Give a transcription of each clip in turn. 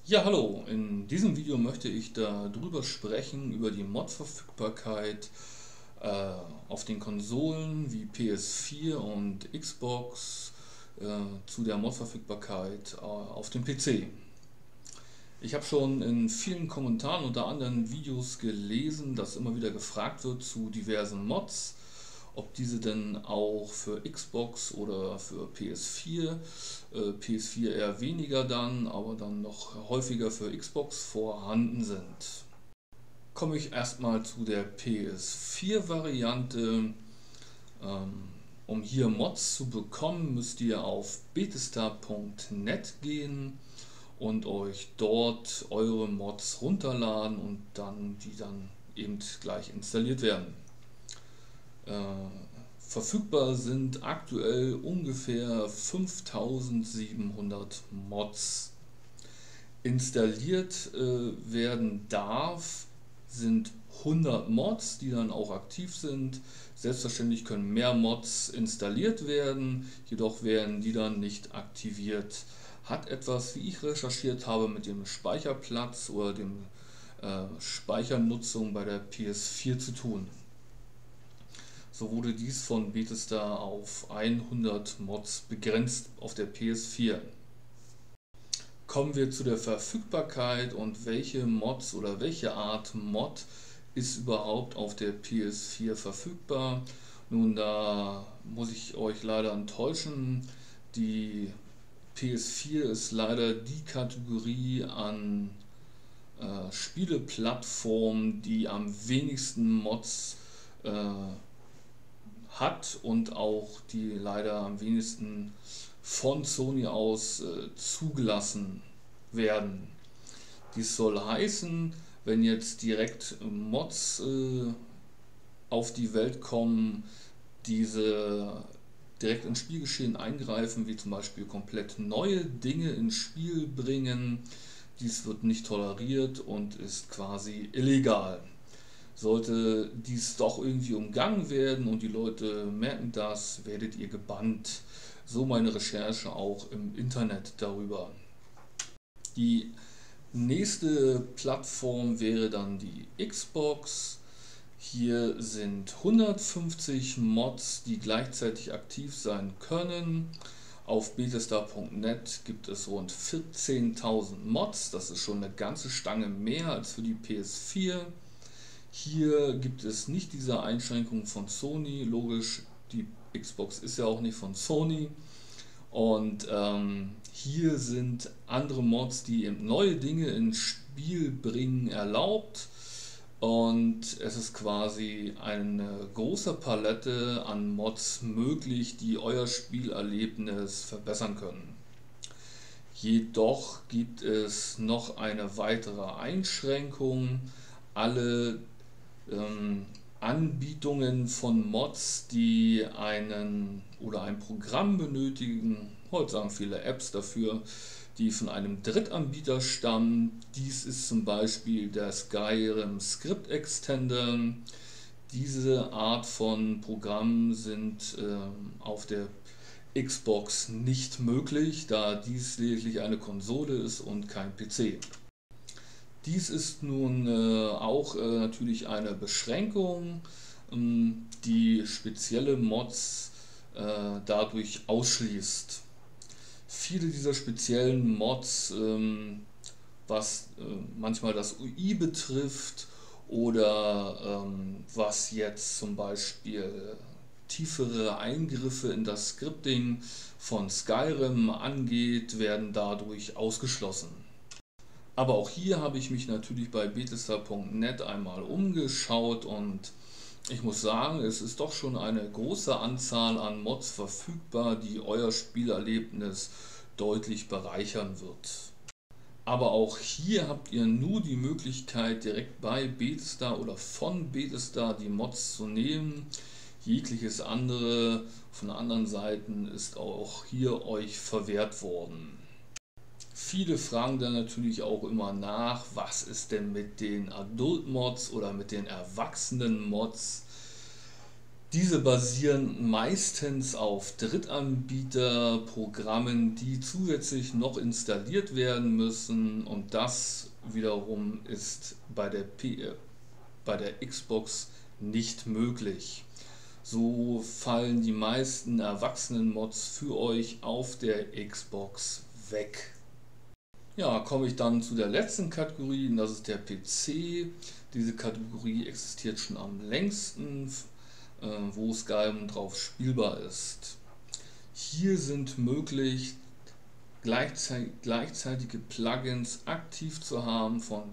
Ja, hallo. In diesem Video möchte ich darüber sprechen, über die Mod-Verfügbarkeit auf den Konsolen wie PS4 und Xbox, zu der Mod-Verfügbarkeit auf dem PC. Ich habe schon in vielen Kommentaren unter anderen Videos gelesen, dass immer wieder gefragt wird zu diversen Mods, ob diese denn auch für Xbox oder für PS4, PS4 eher weniger dann, aber dann noch häufiger für Xbox vorhanden sind. Komme ich erstmal zu der PS4-Variante. Um hier Mods zu bekommen, müsst ihr auf bethesda.net gehen und euch dort eure Mods runterladen und die dann eben gleich installiert werden. Äh, Verfügbar sind aktuell ungefähr 5700 Mods. Installiert werden darf, sind 100 Mods, die dann auch aktiv sind. Selbstverständlich können mehr Mods installiert werden, jedoch werden die dann nicht aktiviert. Hat etwas, wie ich recherchiert habe, mit dem Speicherplatz oder dem Speichernutzung bei der PS4 zu tun. So wurde dies von Bethesda auf 100 Mods begrenzt auf der PS4. Kommen wir zu der Verfügbarkeit und welche Mods oder welche Art Mod ist überhaupt auf der PS4 verfügbar. Nun, da muss ich euch leider enttäuschen. Die PS4 ist leider die Kategorie an Spieleplattformen, die am wenigsten Mods hat und auch die leider am wenigsten von Sony aus zugelassen werden. Dies soll heißen, wenn jetzt direkt Mods auf die Welt kommen, diese direkt ins Spielgeschehen eingreifen, wie zum Beispiel komplett neue Dinge ins Spiel bringen, dies wird nicht toleriert und ist quasi illegal. Sollte dies doch irgendwie umgangen werden und die Leute merken das, werdet ihr gebannt. So meine Recherche auch im Internet darüber. Die nächste Plattform wäre dann die Xbox. Hier sind 150 Mods, die gleichzeitig aktiv sein können. Auf bethesda.net gibt es rund 14.000 Mods. Das ist schon eine ganze Stange mehr als für die PS4. Hier gibt es nicht diese Einschränkung von Sony. Logisch, die Xbox ist ja auch nicht von Sony. Und hier sind andere Mods, die eben neue Dinge ins Spiel bringen, erlaubt. Und es ist quasi eine große Palette an Mods möglich, die euer Spielerlebnis verbessern können. Jedoch gibt es noch eine weitere Einschränkung. Alle Anbietungen von Mods, die ein Programm benötigen, heute sagen viele Apps dafür, die von einem Drittanbieter stammen. Dies ist zum Beispiel der Skyrim Script Extender. Diese Art von Programmen sind auf der Xbox nicht möglich, da dies lediglich eine Konsole ist und kein PC. Dies ist nun auch natürlich eine Beschränkung, die spezielle Mods dadurch ausschließt. Viele dieser speziellen Mods, was manchmal das UI betrifft oder was jetzt zum Beispiel tiefere Eingriffe in das Scripting von Skyrim angeht, werden dadurch ausgeschlossen. Aber auch hier habe ich mich natürlich bei bethesda.net einmal umgeschaut und ich muss sagen, es ist doch schon eine große Anzahl an Mods verfügbar, die euer Spielerlebnis deutlich bereichern wird. Aber auch hier habt ihr nur die Möglichkeit, direkt bei Bethesda oder von Bethesda die Mods zu nehmen. Jegliches andere von anderen Seiten ist auch hier euch verwehrt worden. Viele fragen dann natürlich auch immer nach, was ist denn mit den Adult Mods oder mit den erwachsenen Mods? Diese basieren meistens auf Drittanbieterprogrammen, die zusätzlich noch installiert werden müssen, und das wiederum ist bei der Xbox nicht möglich. So fallen die meisten Erwachsenen-Mods für euch auf der Xbox weg. Ja, komme ich dann zu der letzten Kategorie, und das ist der PC. Diese Kategorie existiert schon am längsten, wo Skyrim drauf spielbar ist. Hier sind möglich, gleichzeitige Plugins aktiv zu haben von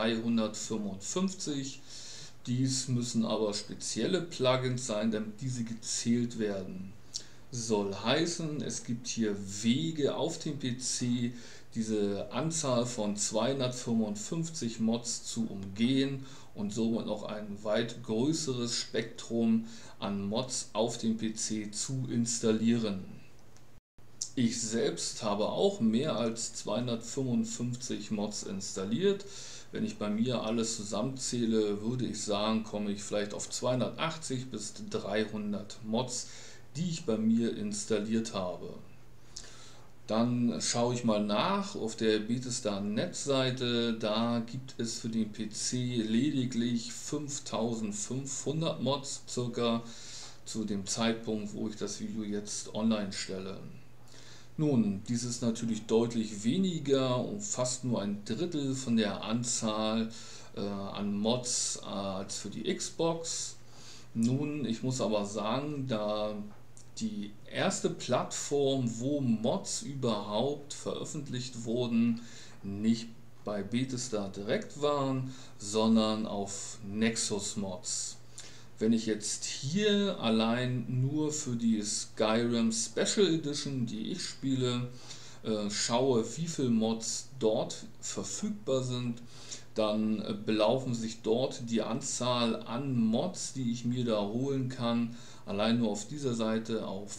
255. Dies müssen aber spezielle Plugins sein, damit diese gezählt werden. Soll heißen, es gibt hier Wege auf dem PC, diese Anzahl von 255 Mods zu umgehen und somit noch ein weit größeres Spektrum an Mods auf dem PC zu installieren. Ich selbst habe auch mehr als 255 Mods installiert. Wenn ich bei mir alles zusammenzähle, würde ich sagen, komme ich vielleicht auf 280 bis 300 Mods, die ich bei mir installiert habe. Dann schaue ich mal nach auf der Bethesda-Net-Seite. Da gibt es für den PC lediglich 5500 Mods circa zu dem Zeitpunkt, wo ich das Video jetzt online stelle. Nun, dies ist natürlich deutlich weniger und fast nur ein Drittel von der Anzahl an Mods als für die Xbox. Nun, ich muss aber sagen, da die erste Plattform, wo Mods überhaupt veröffentlicht wurden, nicht bei Bethesda direkt waren, sondern auf Nexus Mods. Wenn ich jetzt hier allein nur für die Skyrim Special Edition, die ich spiele, schaue, wie viele Mods dort verfügbar sind, dann belaufen sich dort die Anzahl an Mods, die ich mir da holen kann, allein nur auf dieser Seite auf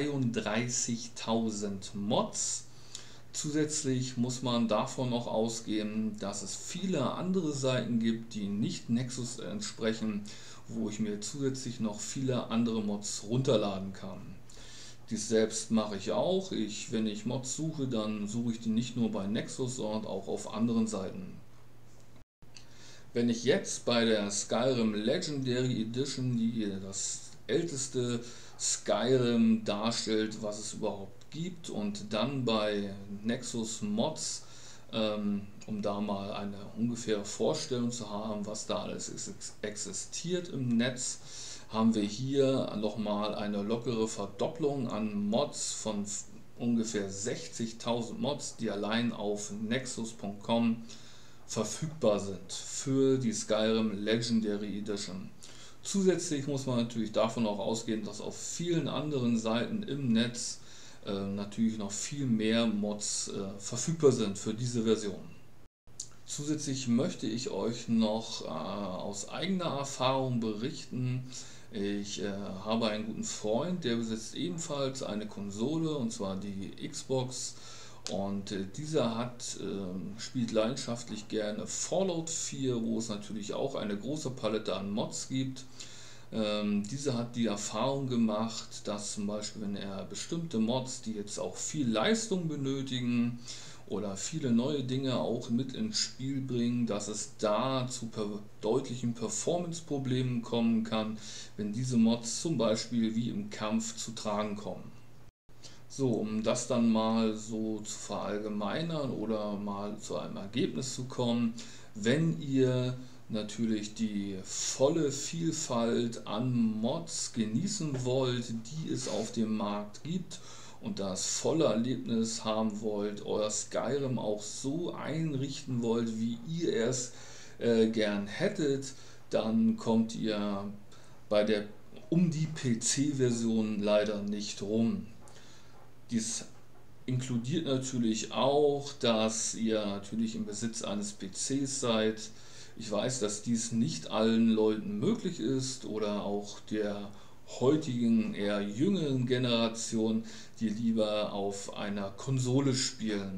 33.000 Mods. Zusätzlich muss man davon noch ausgehen, dass es viele andere Seiten gibt, die nicht Nexus entsprechen, wo ich mir zusätzlich noch viele andere Mods runterladen kann. Dies selbst mache ich auch. Wenn ich Mods suche, dann suche ich die nicht nur bei Nexus, sondern auch auf anderen Seiten. Wenn ich jetzt bei der Skyrim Legendary Edition, die das älteste Skyrim darstellt, was es überhaupt gibt, und dann bei Nexus Mods, um da mal eine ungefähre Vorstellung zu haben, was da alles existiert im Netz, haben wir hier nochmal eine lockere Verdopplung an Mods von ungefähr 60.000 Mods, die allein auf nexus.com verfügbar sind für die Skyrim Legendary Edition. Zusätzlich muss man natürlich davon auch ausgehen, dass auf vielen anderen Seiten im Netz natürlich noch viel mehr Mods verfügbar sind für diese Version. Zusätzlich möchte ich euch noch aus eigener Erfahrung berichten. Ich habe einen guten Freund, der besitzt ebenfalls eine Konsole, und zwar die Xbox. Und dieser spielt leidenschaftlich gerne Fallout 4, wo es natürlich auch eine große Palette an Mods gibt. Dieser hat die Erfahrung gemacht, dass zum Beispiel, wenn er bestimmte Mods, die jetzt auch viel Leistung benötigen oder viele neue Dinge auch mit ins Spiel bringen, dass es da zu deutlichen Performance-Problemen kommen kann, wenn diese Mods zum Beispiel wie im Kampf zu tragen kommen. So, um das dann mal so zu verallgemeinern oder mal zu einem Ergebnis zu kommen, wenn ihr natürlich die volle Vielfalt an Mods genießen wollt, die es auf dem Markt gibt, und das volle Erlebnis haben wollt, euer Skyrim auch so einrichten wollt, wie ihr es gern hättet, dann kommt ihr um die PC-Version leider nicht rum. Dies inkludiert natürlich auch, dass ihr natürlich im Besitz eines PCs seid. Ich weiß, dass dies nicht allen Leuten möglich ist, oder auch der heutigen, eher jüngeren Generation, die lieber auf einer Konsole spielen.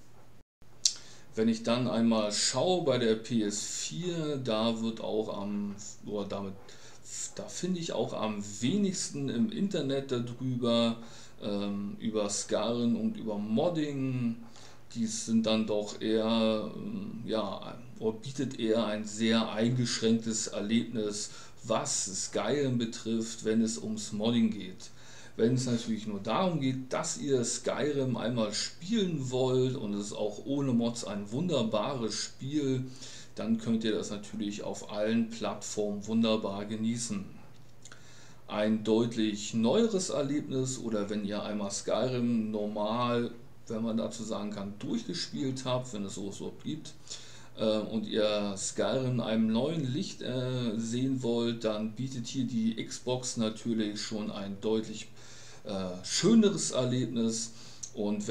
Wenn ich dann einmal schaue bei der PS4, da wird auch damit da finde ich auch am wenigsten im Internet darüber, über Skyrim und über Modding. Die sind dann doch eher, ja, oder bietet eher ein sehr eingeschränktes Erlebnis, was Skyrim betrifft, wenn es ums Modding geht. Wenn es natürlich nur darum geht, dass ihr Skyrim einmal spielen wollt und es ist auch ohne Mods ein wunderbares Spiel, dann könnt ihr das natürlich auf allen Plattformen wunderbar genießen. Ein deutlich neueres Erlebnis oder wenn ihr einmal Skyrim normal, wenn man dazu sagen kann, durchgespielt habt, wenn es so gibt, und ihr Skyrim in einem neuen Licht sehen wollt, dann bietet hier die Xbox natürlich schon ein deutlich schöneres Erlebnis. Und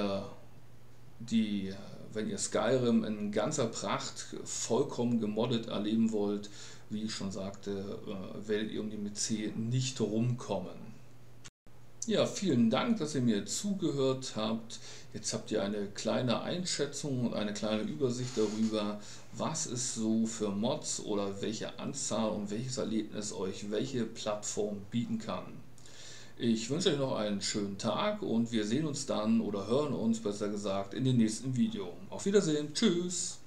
die, wenn ihr Skyrim in ganzer Pracht vollkommen gemoddet erleben wollt, wie ich schon sagte, werdet ihr um den PC nicht rumkommen. Ja, vielen Dank, dass ihr mir zugehört habt. Jetzt habt ihr eine kleine Einschätzung und eine kleine Übersicht darüber, was es so für Mods oder welche Anzahl und welches Erlebnis euch welche Plattform bieten kann. Ich wünsche euch noch einen schönen Tag und wir sehen uns dann oder hören uns besser gesagt in dem nächsten Video. Auf Wiedersehen, tschüss!